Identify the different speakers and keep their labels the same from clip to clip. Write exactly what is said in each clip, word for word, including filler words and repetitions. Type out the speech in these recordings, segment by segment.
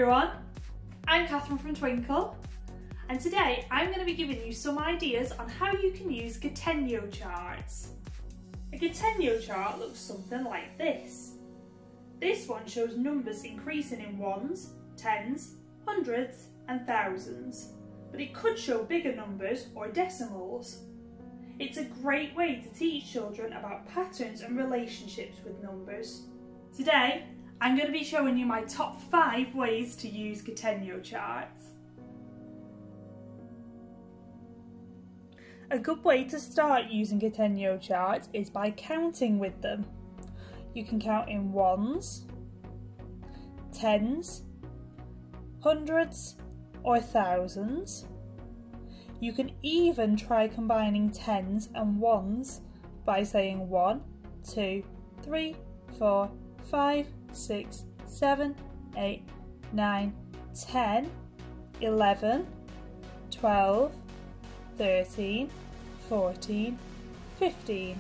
Speaker 1: everyone, I'm Catherine from Twinkl, and today I'm going to be giving you some ideas on how you can use Gattegno charts. A Gattegno chart looks something like this. This one shows numbers increasing in ones, tens, hundreds and thousands, but it could show bigger numbers or decimals. It's a great way to teach children about patterns and relationships with numbers. Today, I'm going to be showing you my top five ways to use Gattegno charts. A good way to start using Gattegno charts is by counting with them. You can count in ones, tens, hundreds or thousands. You can even try combining tens and ones by saying one, two, three, four, five, six, seven, eight, nine, ten, eleven, twelve, thirteen, fourteen, fifteen.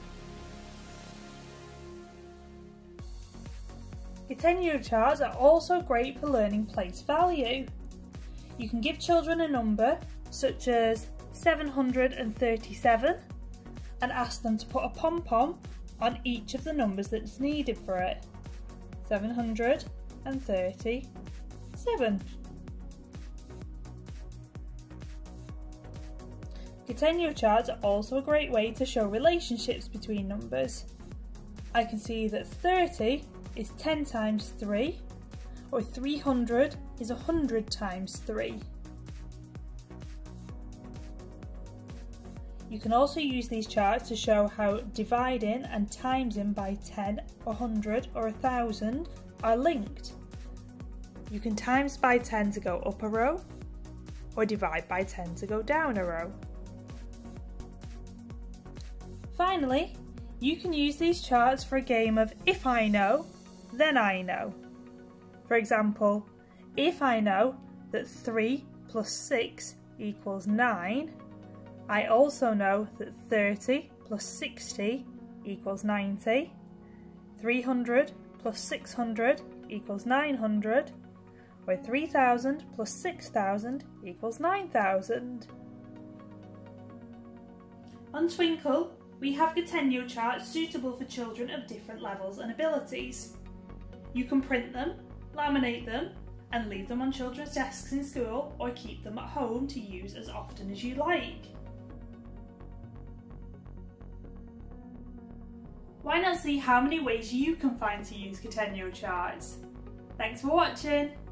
Speaker 1: Gattegno charts are also great for learning place value. You can give children a number such as seven hundred thirty-seven and ask them to put a pom-pom on each of the numbers that's needed for it. seven hundred thirty-seven. Gattegno charts are also a great way to show relationships between numbers. I can see that thirty is ten times three, or three hundred is one hundred times three. You can also use these charts to show how dividing and timesing by ten, one hundred or one thousand are linked. You can times by ten to go up a row, or divide by ten to go down a row. Finally, you can use these charts for a game of if I know, then I know. For example, if I know that three plus six equals nine, I also know that thirty plus sixty equals ninety, three hundred plus six hundred equals nine hundred, or three thousand plus six thousand equals nine thousand. On Twinkl, we have Gattegno charts suitable for children of different levels and abilities. You can print them, laminate them, and leave them on children's desks in school or keep them at home to use as often as you like. Why not see how many ways you can find to use Gattegno charts? Thanks for watching!